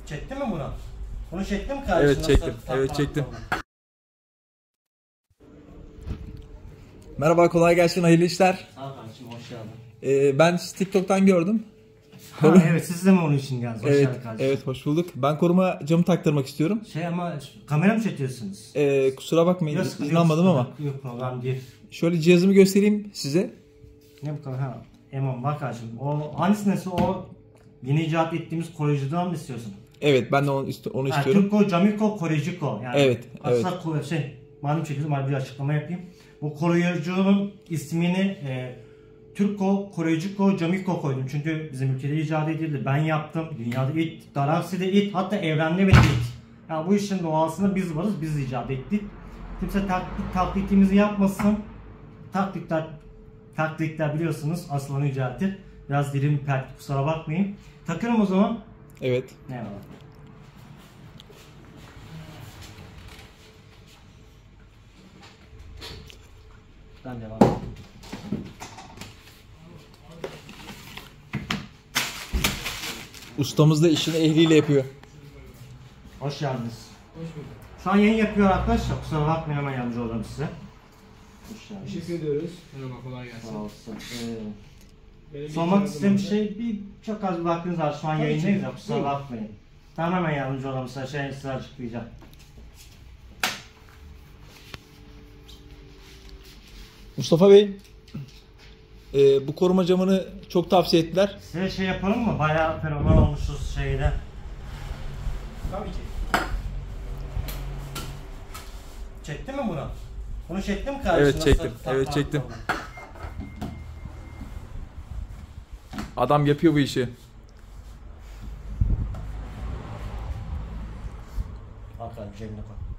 Çektin mi bunu? Bunu çektin mi kardeşim? Evet çektim. Evet çektim. Merhaba, kolay gelsin, hayırlı işler. Sağ ol kardeşim, hoş geldin. Ben sizi TikTok'tan gördüm. Evet, siz de mi onun için geldiniz? Hoş Evet, geldin kardeşim. evet hoş bulduk. Ben koruma camı taktırmak istiyorum. Ama kamera mı çekiyorsunuz? Kusura bakmayın, Yok, izin almadım ama. Yok, problem değil. Şöyle cihazımı göstereyim size. Ne bu kadar? Ha, Eman bak kardeşim. O hangisini o yeni icat ettiğimiz koruyucudan mı istiyorsun? Evet, ben de onu istiyorum. Turco, Jamico, Korejiko. Yani Evet, evet. aslında malum şekilde bir açıklama yapayım. Bu koruyucunun ismini Turco, Korejiko, Jamico koydum. Çünkü bizim ülkede icat edildi. Ben yaptım. Dünyada ilk, galakside ilk, hatta evrende ve ilk. Yani bu işin doğasında biz varız, biz icat ettik. Kimse taklitimizi yapmasın. Taklitler biliyorsunuz aslanı icatı. Biraz dilim pert, kusura bakmayın. Takıyorum o zaman. Evet. Eyvallah. Ben devam edeyim. Ustamız da işini ehliyle yapıyor. Hoş geldiniz. Hoş bulduk. Şu an yayın yapıyor arkadaşlar. Kusura bakmayın, hemen yardımcı olurum size. Hoş geldiniz. Teşekkür ediyoruz. Merhaba, kolay gelsin. Sağ olsun. Sormak istediğim şey, çok az bir vaktiniz var. Şu an yayındayız ya, kusura bakmayın. Tamam, hemen yardımcı olurum size. Size açıklayacağım. Mustafa Bey, bu koruma camını çok tavsiye ettiler. Size yapalım mı? Bayağı fenomen olmuşuz şeyde. Tabii ki. Çektin mi bunu? Bunu çektin mi kardeşim? Evet çektim. Evet çektim. Adam yapıyor bu işi. Al kardeşim, cebine koy.